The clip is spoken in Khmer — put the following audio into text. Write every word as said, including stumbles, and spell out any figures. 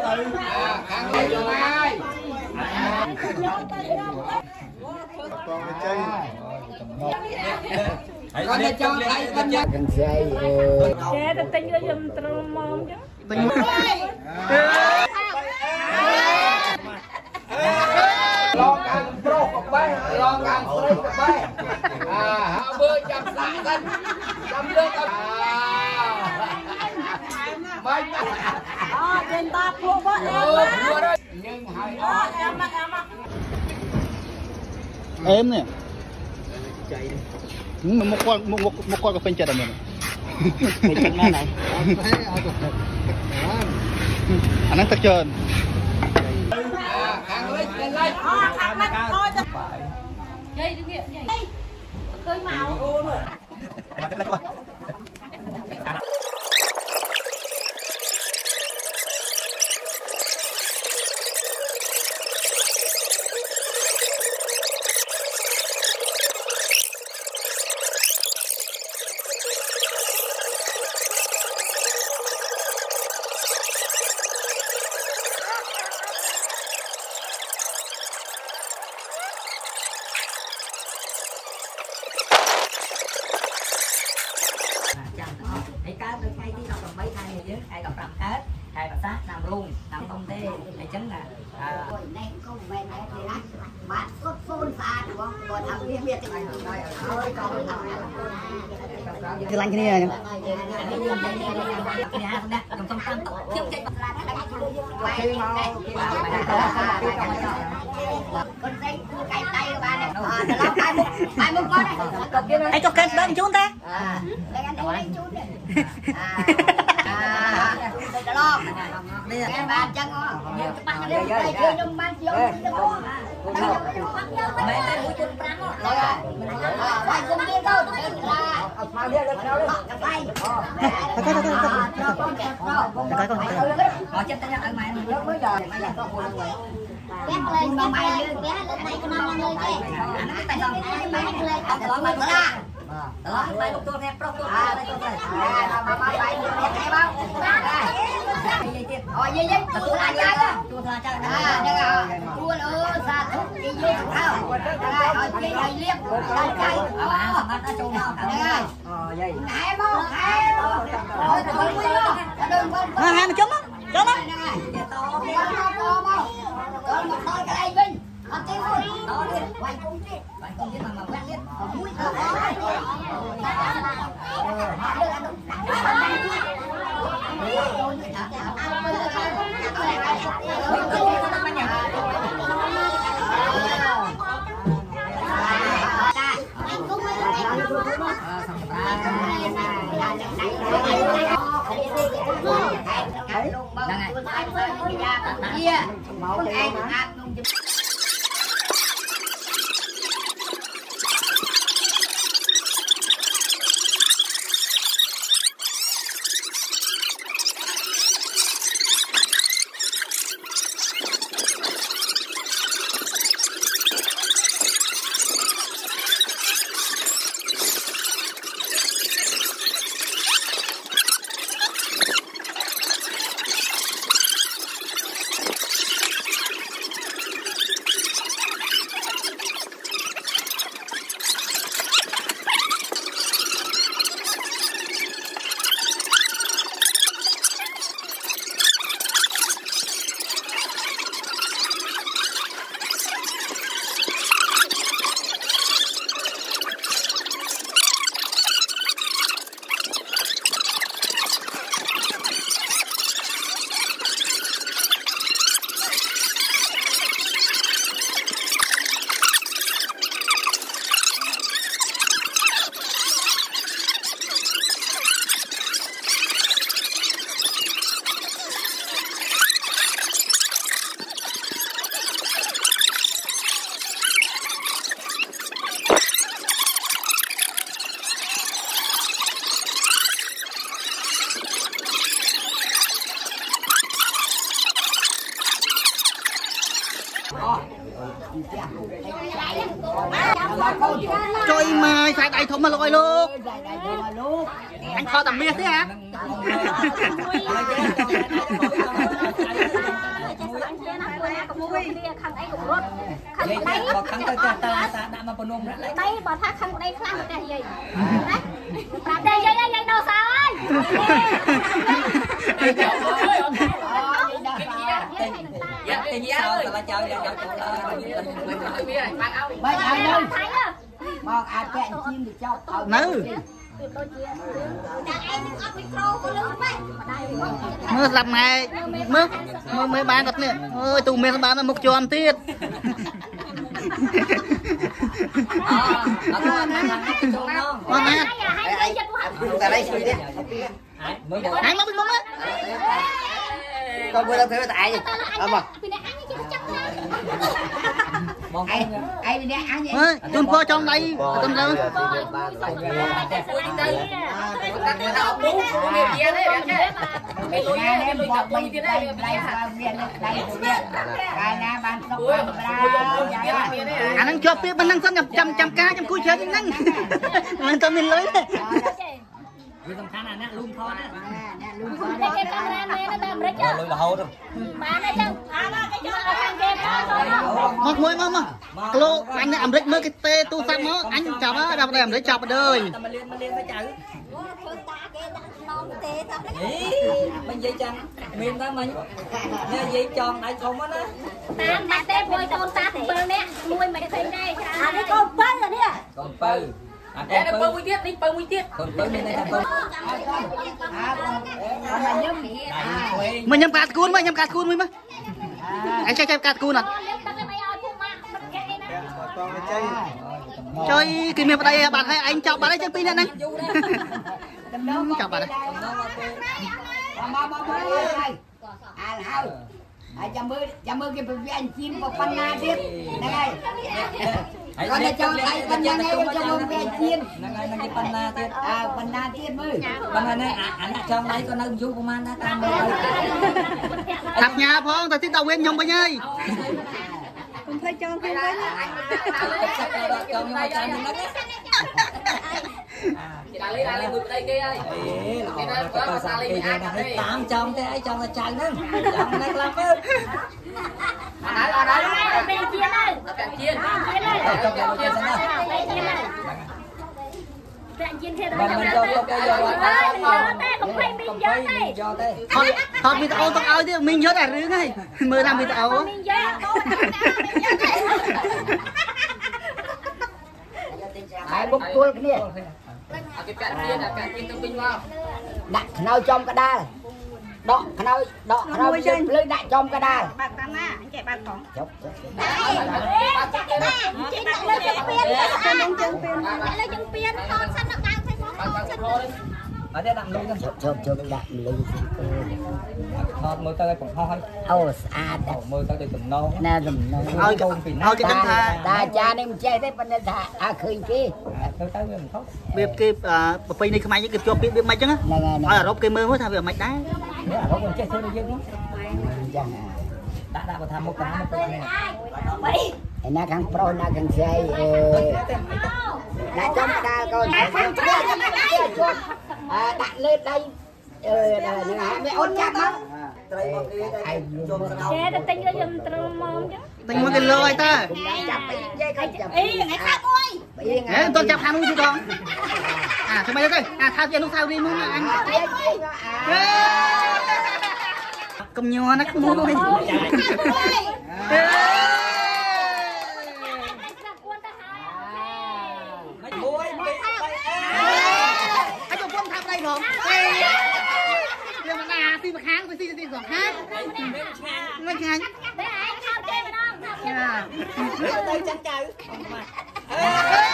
khăn lên cho ai con để cho lấy con nhá con dây chế nó tính nó dùm trông mong chứ lo càng pro của bay lo càng pro của bay à họ bơi chậm lại thân chậm nước bay đó trên ta thua bớt em á nhưng hay em á em á em nè một con một một một con cà phê chật rồi mình chật ngay này anh ấy tắt trơn khang lên lên lên khang lên thôi dây đi nghiệm dây khơi màu ai gặp làm hết ai gặp sát làm luôn làm công ty để chính là đây không về này thì anh bạn xuất phun xa đúng không còn làm việc việc thì ơi còn cái lạnh cái này con dây cay tay các bạn này nó cay một cay một con này anh cho kết đơn chút thế đây anh lấy chút này à đây đó em ba chân nhiều cái băng lên đây chơi trong ban chiếu mấy cái mũi chân trắng rồi phải cùng đi đâu là mau đi lên đâu đi tay cái cái cái cái họ chết tay ở mày lớn mới giờ mày là con quét lên mà mày lên quét lên tay con nó lên đây cái tay lòng cái tay lên đó mà ra đó tay một tuần em pro tuần đây tuần này mà mà mày em bao rồi gì vậy tuần là chơi đó tuần là chơi à đây là tuần ơ xa thúc đi vô thao đây rồi chơi này liếc chơi chơi ờ mà ta trông nào đây rồi vậy hai mô hai mô rồi tụi mình luôn đừng quên hai mươi chấm á chấm á to to mô rồi một đôi cái đây Vinh ăn tiếp luôn đó đi quay cung chết quay cung chết mà mà quét liếc mũi thở Trời mà xài đầy thùng mà lôi luôn. Anh kho tầm miết thế hả? ខាងទៅតាតាដាក់មកពនំណាដៃបើថាខាងដៃខ្លះតែយាយណាប្រាប់តែយាយយាយដល់សោហើយយាយដល់សោហើយយាយតែញ៉ាំទៅឡាចៅយកយកចូលឡើយវាបាក់ឲ្យបាក់ឲ្យនៅមកអាចតែជៀនទៅចោលនៅដូចជាដាក់ឯងនឹងអត់មីក្រូទៅលើបែបមើលស្ដាប់ម៉ែមើលមើលមើលបានគាត់នេះអើយទូមានបានមុខជាន់ទៀតអអត់បានណាចូលមកមកណាតែđâyជួយទៀតមើលអញមកពីមុំក៏មើលទៅតែឯងអត់មកពីនេះអញគេចាប់ណាបងឯងឯងពីនេះអញមើលជូនពរចង់ដៃទៅទៅមួយទៅដាក់អពុះវាវាទេវាលុយទេលុយកាប់លុយទៀតទេវាវាវាដៃវាកាលណាបានស្ដុកបានប្រាអានឹងជាប់ពីប៉ុណ្ណឹងសិនចាំចាំការចាំគួយជើងហ្នឹងមិនទៅមានលុយទេវាសំខាន់អាអ្នកលូមថតណាអ្នកលូមថតតែគេកាមេរ៉ាមែនតែអាមេរិកលុយរហូតបានតែចឹងអាណាគេយកខាងគេមកមួយមកមកគីឡូអញនៅអាមេរិកមើលគេទេទូរស័ព្ទមកអញចាប់ដល់តែអាមេរិកចាប់ដើយតែមកលៀនមកលៀនទៅចៅធ្វើតាគេដាក់ខ្នងទេតាអីមិននិយាយចឹងមានតែមិញនិយាយចង់ដៃធំណាតាមបាត់ទេពួយកូនតា7នាក់មួយមិនឃើញដែរអានេះកូន7អានេះកូន7អត់តែពើមួយទៀតនេះពើមួយទៀតកូនពើមានតែពើមកញ៉ាំកាត់គូនមកញ៉ាំកាត់គូនមួយមកអញចេះចេះកាត់គូនអត់ជួយគេមានប្តីបាត់ហើយឯងចប់បាត់ហើយចឹងពីរនាក់ហ្នឹងចប់បាត់ហើយមកមកមកហើយអាលហើយហើយចាំមើលចាំមើលគេប្រវាអញជៀនប៉ុណ្ណាទៀតហ្នឹងហើយគាត់តែចង់ឲ្យប៉ុណ្ណាហើយចាំមើលវាជៀនហ្នឹងហើយនឹងប៉ុណ្ណាទៀតអើប៉ុណ្ណាទៀតមើលប៉ុណ្ណានេះអាអ្នកចង់ដៃក៏នៅយូរប្រហែលដែរតាមមើលថាប់ញ៉ាផងតែទីដល់វិញខ្ញុំវិញហើយកុំភ្លេចចង់ខ្ញុំវិញចង់ខ្ញុំចាំហ្នឹងគេដាក់លេដាក់លេមួយប្តីគេហើយគេដល់ក៏សាលេមិនអាចតាមចង់ទេអីចង់តែចៅហ្នឹងចង់តែខ្លាំងមើលអត់ហើយអត់ហើយពេលជៀនហើយពេលជៀនជៀនហើយចង់យកជៀនសិនណាពេលជៀនហើយតែជៀនទេដល់មិនចូលទៅយកអត់ទេកុំភ្លេចមីងយកទេយកទេថតថតវីដេអូទៅឲ្យទៀតមីងយកតែរឿងហើយមើលតាមវីដេអូមីងយកហើយបុកគល់គ្នាអត់គេពាក់ទៀតអាពាក់ទៀតទៅវិញមកដាក់ខ្នើយចំកដាលដកខ្នើយដកខ្នើយជើងភ្លើដាក់ចំកដាលបាត់តាមណាអញចេះបាត់ផងចុកចុកបាត់ចិត្តណាចេះដាក់លើជើងពៀនទៅនឹងជើងពៀនលើជើងពៀនថតសិនដល់ដើមទៅមកថតសិនអត់ទេដាក់លុយទៅជុកជុកជុកដាក់លុយថតមើលទៅឲ្យបង្ហោះឲ្យអូស្អាតមើលទៅដូចតំណងណាតំណងឲ្យកូនពីណាឲ្យគេដឹងថាតាអាចារ្យនេះមិនចេះទេប៉ុន្តែថាអាឃើញគេទៅទៅវាមិនខុសវាគេប្រពៃណីខ្មែរគេជាប់ពាក្យវាមិនអញ្ចឹងហ្នឹងហើយឲ្យអឺរ៉ុបគេមើលមើលថាវាមិនដែរអឺរ៉ុបមិនចេះធ្វើដូចយើងហ្នឹងអញ្ចឹងដាក់ដាក់បើថាមុខតាមមុខនេះឯណាខាងប្រុសណាខាងស្រីអឺដាក់ចំកដាលកូនខាងជ្រឿចាំដាក់ជន់អឺដាក់លើដៃអឺហ្នឹងហើយវាអូនចាប់មកត្រីមកគេតែជុំដល់គេទៅទិញឲ្យខ្ញុំត្រឹមមកអញ្ចឹងទិញមកគីឡូឲ្យតើចាប់ពីនិយាយគាត់ចាប់អីថ្ងៃខាត់មួយហេតោះចាប់ខាងនោះទៀតបងអាធ្វើម៉េចទៅអាថាជានោះថាវិញមកអញកុំញ័រណាក្មួយមួយទីមកខាងទីទីសងខាងមិនឆ្ងាញ់តែឯងខោទេម្ដងទៅចឹងចៅ